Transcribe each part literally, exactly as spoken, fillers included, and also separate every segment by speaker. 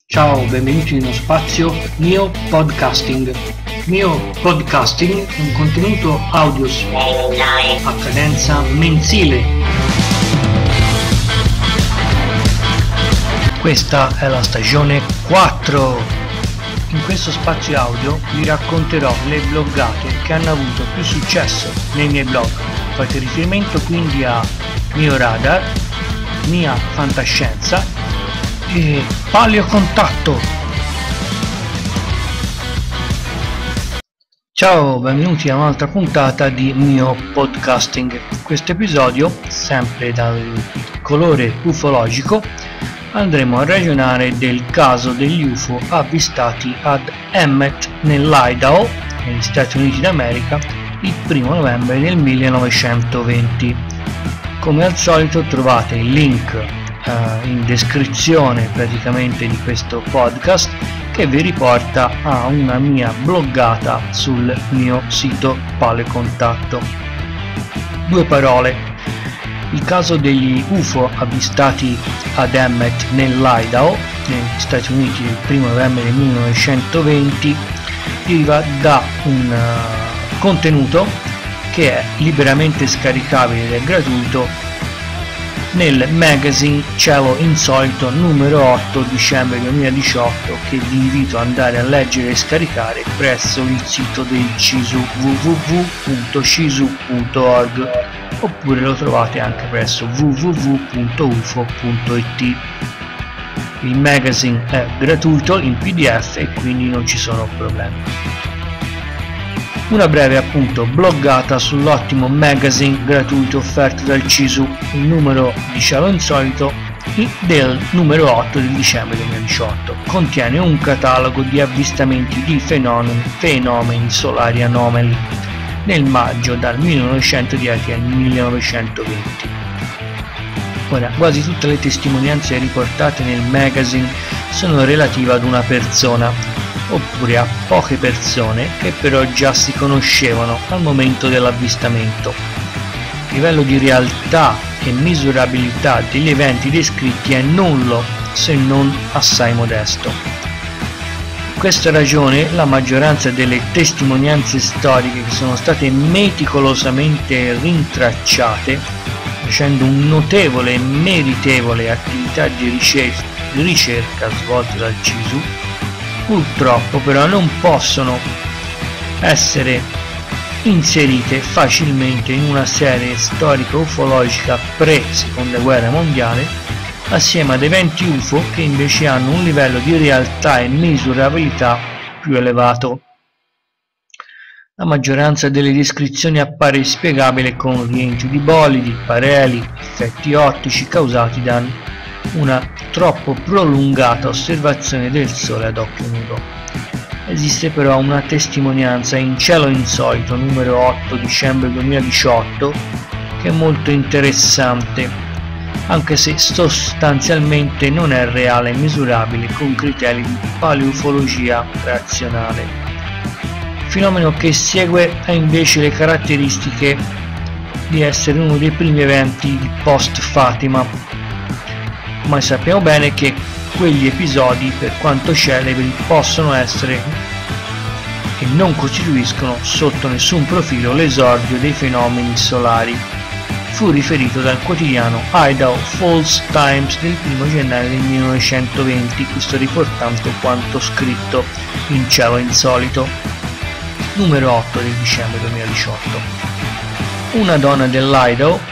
Speaker 1: Ciao, benvenuti in uno spazio Mio Podcasting. Mio Podcasting è un contenuto audio a cadenza mensile. Questa è la stagione quattro. In questo spazio audio vi racconterò le bloggate che hanno avuto più successo nei miei blog. Fate riferimento quindi a Mio Radar, Mia Fantascienza e Paleo Contatto. Ciao, benvenuti a un'altra puntata di Mio Podcasting. Questo episodio, sempre dal colore ufologico, andremo a ragionare del caso degli U F O avvistati ad Emmett nell'Idaho, negli Stati Uniti d'America, il primo novembre del millenovecentoventi. Come al solito trovate il link in descrizione praticamente di questo podcast, che vi riporta a una mia bloggata sul mio sito Paleo Contatto. Due parole: il caso degli U F O avvistati ad Emmett nell'Idaho negli Stati Uniti il primo novembre del millenovecentoventi deriva da un uh, contenuto che è liberamente scaricabile ed è gratuito nel magazine Cielo Insolito numero otto dicembre duemiladiciotto, che vi invito ad andare a leggere e scaricare presso il sito del C I S U w w w punto c i s u punto org, oppure lo trovate anche presso w w w punto u f o punto i t. Il magazine è gratuito in P D F e quindi non ci sono problemi. Una breve appunto bloggata sull'ottimo magazine gratuito offerto dal C I S U, il numero di Cielo Insolito del numero otto del dicembre duemiladiciotto. Contiene un catalogo di avvistamenti di fenomeni, fenomeni solari anomali nel maggio dal millenovecentodieci al millenovecentoventi. Ora, quasi tutte le testimonianze riportate nel magazine sono relative ad una persona, oppure a poche persone che però già si conoscevano al momento dell'avvistamento. Il livello di realtà e misurabilità degli eventi descritti è nullo, se non assai modesto. Per questa ragione la maggioranza delle testimonianze storiche che sono state meticolosamente rintracciate, facendo un notevole e meritevole attività di ricerca, di ricerca svolta dal C I S U, purtroppo però non possono essere inserite facilmente in una serie storica ufologica pre-seconda guerra mondiale, assieme ad eventi U F O che invece hanno un livello di realtà e misurabilità più elevato. La maggioranza delle descrizioni appare inspiegabile con rientri di bolidi, pareli, effetti ottici causati da una troppo prolungata osservazione del Sole ad occhio nudo. Esiste però una testimonianza in Cielo Insolito numero otto dicembre duemiladiciotto che è molto interessante, anche se sostanzialmente non è reale e misurabile con criteri di paleufologia razionale. Il fenomeno che segue ha invece le caratteristiche di essere uno dei primi eventi di post Fatima, ma sappiamo bene che quegli episodi, per quanto celebri, possono essere e non costituiscono sotto nessun profilo l'esordio dei fenomeni solari. Fu riferito dal quotidiano Idaho Falls Times del primo gennaio del millenovecentoventi, questo riportando quanto scritto in Cielo Insolito numero otto del dicembre duemiladiciotto. Una donna dell'Idaho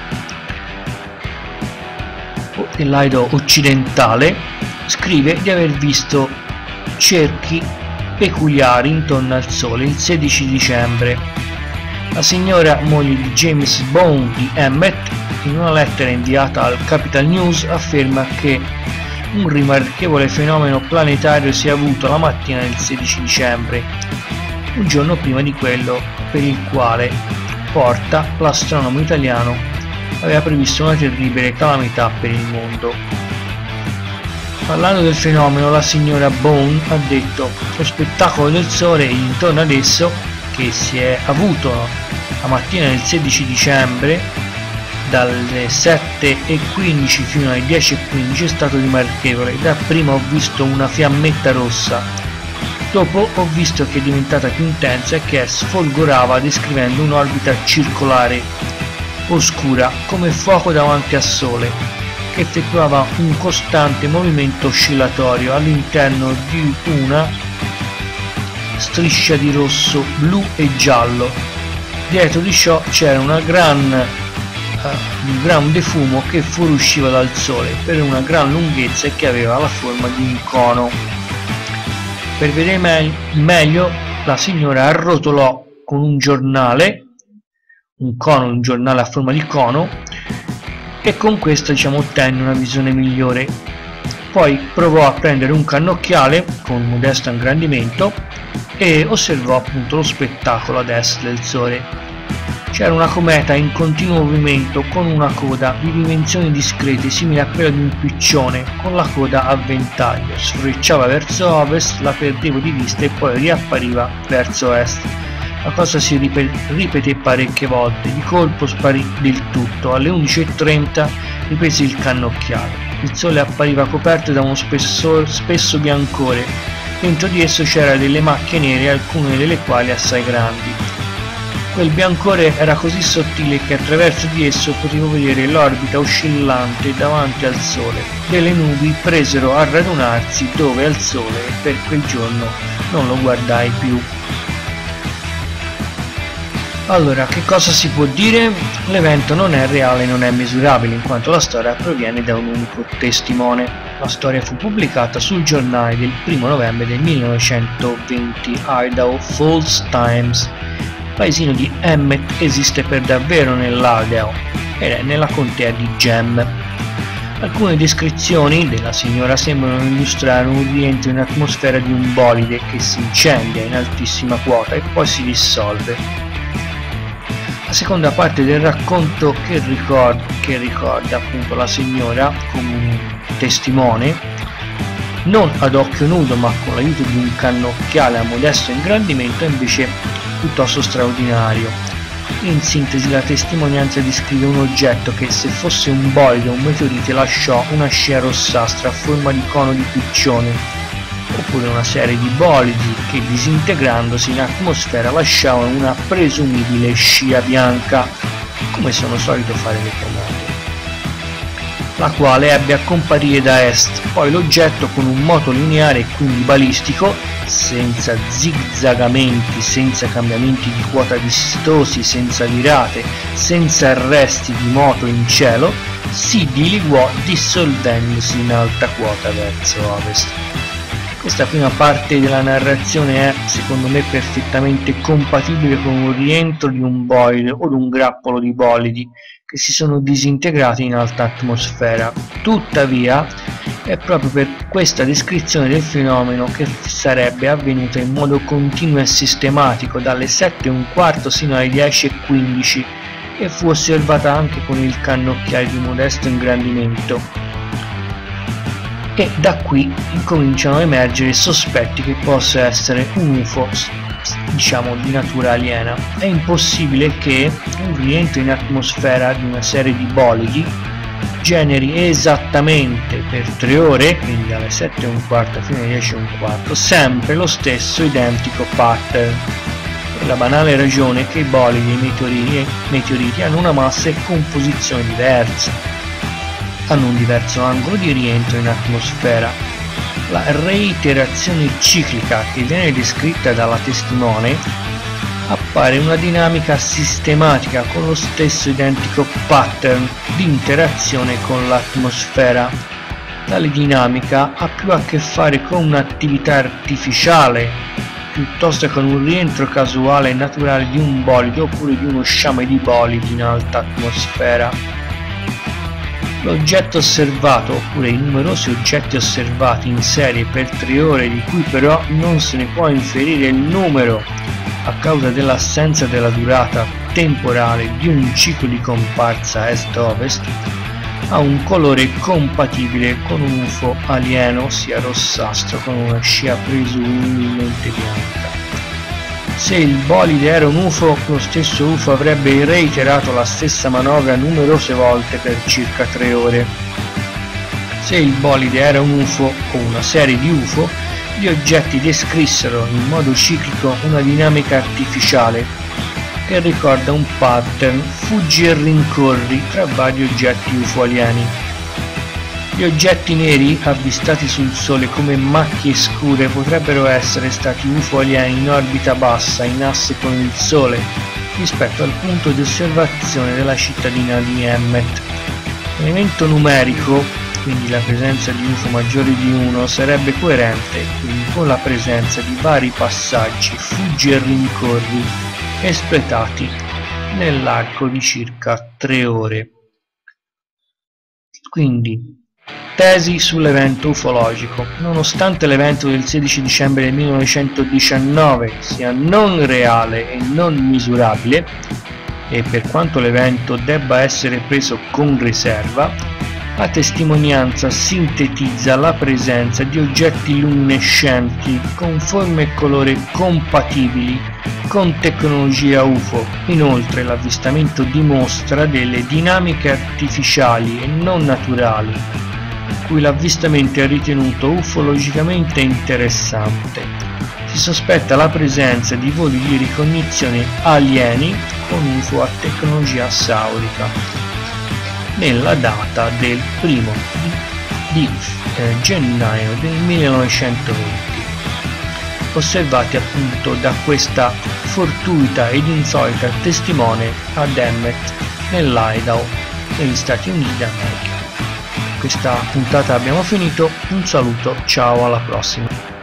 Speaker 1: dell'Idaho occidentale scrive di aver visto cerchi peculiari intorno al Sole il sedici dicembre. La signora, moglie di James Bone di Emmett, in una lettera inviata al Capital News afferma che un rimarchevole fenomeno planetario si è avuto la mattina del sedici dicembre, un giorno prima di quello per il quale Porta, l'astronomo italiano, aveva previsto una terribile calamità per il mondo. Parlando del fenomeno, la signora Bone ha detto: lo spettacolo del Sole intorno ad esso, che si è avuto la mattina del sedici dicembre, dalle sette e quindici fino alle dieci e quindici è stato rimarchevole. Dapprima ho visto una fiammetta rossa, dopo ho visto che è diventata più intensa e che sfolgorava descrivendo un'orbita circolare oscura come fuoco davanti al Sole, che effettuava un costante movimento oscillatorio all'interno di una striscia di rosso, blu e giallo. Dietro di ciò c'era una gran, uh, un grande fumo che fuoriusciva dal Sole per una gran lunghezza e che aveva la forma di un cono. Per vedere me meglio, la signora arrotolò con un giornale, un cono, un giornale a forma di cono, e con questo, diciamo, ottenne una visione migliore. Poi provò a prendere un cannocchiale con un modesto ingrandimento e osservò appunto lo spettacolo ad est del Sole. C'era una cometa in continuo movimento con una coda di dimensioni discrete simile a quella di un piccione con la coda a ventaglio. Sfrecciava verso ovest, la perdevo di vista e poi riappariva verso est. La cosa si ripeté parecchie volte, di colpo sparì del tutto. Alle undici e trenta riprese il cannocchiale. Il Sole appariva coperto da uno spesso, spesso biancore. Dentro di esso c'erano delle macchie nere, alcune delle quali assai grandi. Quel biancore era così sottile che attraverso di esso potevo vedere l'orbita oscillante davanti al Sole. Delle nubi presero a radunarsi dove al Sole e per quel giorno non lo guardai più. Allora, che cosa si può dire? L'evento non è reale e non è misurabile, in quanto la storia proviene da un unico testimone. La storia fu pubblicata sul giornale del primo novembre del millenovecentoventi, Idaho Falls Times. Il paesino di Emmett esiste per davvero nell'Idaho ed è nella contea di Gem. Alcune descrizioni della signora sembrano illustrare un rientro in atmosfera di un bolide che si incendia in altissima quota e poi si dissolve. La seconda parte del racconto che ricorda, che ricorda appunto la signora come un testimone, non ad occhio nudo ma con l'aiuto di un cannocchiale a modesto ingrandimento, è invece piuttosto straordinario. In sintesi, la testimonianza descrive un oggetto che, se fosse un bolide o un meteorite, lasciò una scia rossastra a forma di cono di piccione, oppure una serie di bolidi che, disintegrandosi in atmosfera, lasciavano una presumibile scia bianca, come sono solito fare le comete, la quale ebbe a comparire da est. Poi l'oggetto, con un moto lineare e quindi balistico, senza zigzagamenti, senza cambiamenti di quota vistosi, senza virate, senza arresti di moto in cielo, si dileguò dissolvendosi in alta quota verso ovest. Questa prima parte della narrazione è, secondo me, perfettamente compatibile con un rientro di un bolide o di un grappolo di bolidi che si sono disintegrati in alta atmosfera. Tuttavia, è proprio per questa descrizione del fenomeno che sarebbe avvenuta in modo continuo e sistematico dalle sette e un quarto sino alle dieci e quindici e fu osservata anche con il cannocchiale di modesto ingrandimento. E da qui incominciano a emergere sospetti che possa essere un U F O, diciamo di natura aliena. È impossibile che un rientro in atmosfera di una serie di bolidi generi esattamente per tre ore, quindi dalle sette e un quarto fino alle dieci e un quarto, sempre lo stesso identico pattern, per la banale ragione che i bolidi e i meteoriti, meteoriti hanno una massa e composizione diversa, hanno un diverso angolo di rientro in atmosfera. La reiterazione ciclica che viene descritta dalla testimone appare una dinamica sistematica con lo stesso identico pattern di interazione con l'atmosfera. Tale dinamica ha più a che fare con un'attività artificiale piuttosto che con un rientro casuale e naturale di un bolide oppure di uno sciame di bolidi in alta atmosfera. L'oggetto osservato, oppure i numerosi oggetti osservati in serie per tre ore, di cui però non se ne può inferire il numero a causa dell'assenza della durata temporale di un ciclo di comparsa est-ovest, ha un colore compatibile con un U F O alieno, ossia rossastro con una scia presumibilmente bianca. Se il bolide era un U F O, lo stesso U F O avrebbe reiterato la stessa manovra numerose volte per circa tre ore. Se il bolide era un U F O o una serie di U F O, gli oggetti descrissero in modo ciclico una dinamica artificiale che ricorda un pattern fuggi e rincorri tra vari oggetti U F O alieni. Gli oggetti neri avvistati sul Sole come macchie scure potrebbero essere stati U F O alieni in orbita bassa in asse con il Sole rispetto al punto di osservazione della cittadina di Emmet. L'elemento numerico, quindi la presenza di U F O maggiore di uno, sarebbe coerente quindi con la presenza di vari passaggi fuggi e rincorri espletati nell'arco di circa tre ore. Quindi, tesi sull'evento ufologico. Nonostante l'evento del sedici dicembre del millenovecentodiciannove sia non reale e non misurabile, e per quanto l'evento debba essere preso con riserva, la testimonianza sintetizza la presenza di oggetti luminescenti con forme e colore compatibili con tecnologia U F O. Inoltre l'avvistamento dimostra delle dinamiche artificiali e non naturali, cui l'avvistamento è ritenuto ufologicamente interessante. Si sospetta la presenza di voli di ricognizione alieni con U F O a tecnologia saurica nella data del primo di, di eh, gennaio del millenovecentoventi, osservati appunto da questa fortuita ed insolita testimone ad Emmet nell'Idaho negli Stati Uniti d'America. Questa puntata abbiamo finito, un saluto, ciao, alla prossima.